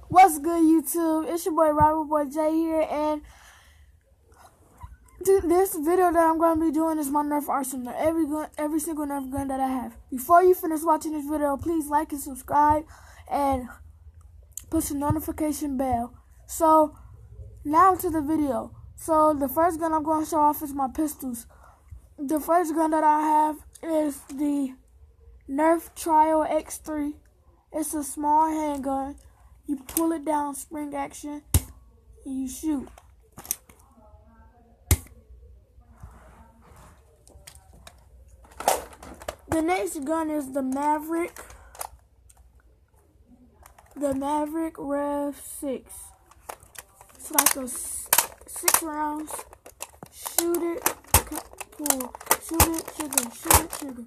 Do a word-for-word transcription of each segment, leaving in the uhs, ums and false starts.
What's good, YouTube? It's your boy Robert Boy J here, and th this video that I'm going to be doing is my Nerf arsenal. Every gun, every single Nerf gun that I have. Before you finish watching this video, please like and subscribe, and push the notification bell. So now to the video. So the first gun I'm going to show off is my pistols. The first gun that I have is the Nerf Trio X three. It's a small handgun. You pull it down, spring action, and you shoot. The next gun is the Maverick. The Maverick Rev six. It's like a six rounds. Shoot it, pull. Shoot it, trigger, shoot it, trigger.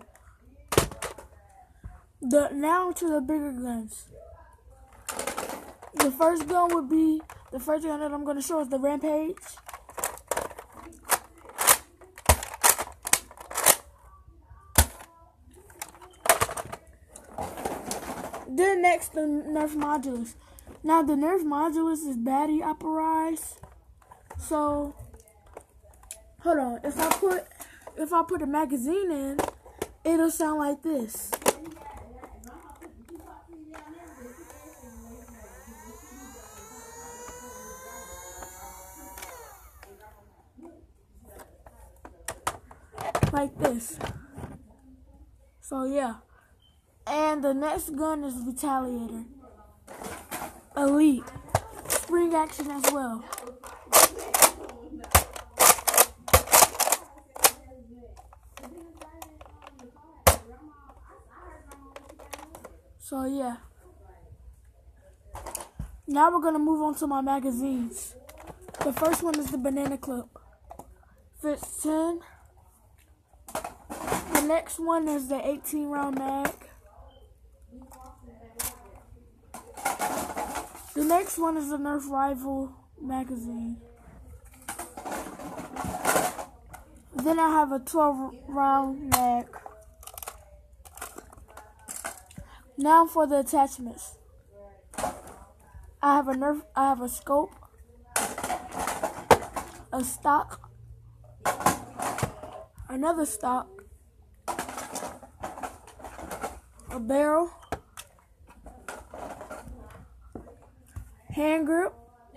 The, now to the bigger guns. The first gun would be, the first gun that I'm going to show is the Rampage. Then next, the Nerf Modulus. Now the Nerf Modulus is battery optimized. So, hold on. If I put, if I put a magazine in, it'll sound like this. Like this. So yeah. And the next gun is Retaliator. Elite. Spring action as well. So yeah. Now we're gonna move on to my magazines. The first one is the Banana Clip. Fits ten. The next one is the eighteen round mag. The next one is the Nerf Rival magazine. Then I have a twelve round mag. Now for the attachments. I have a Nerf, I have a scope, a stock, another stock, a barrel, hand grip,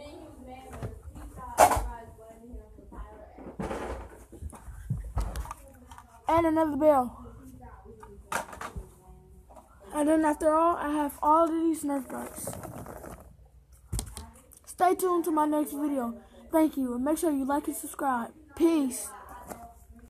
and another barrel. And then after all, I have all of these Nerf darts. Stay tuned to my next video. Thank you, and make sure you like and subscribe. Peace.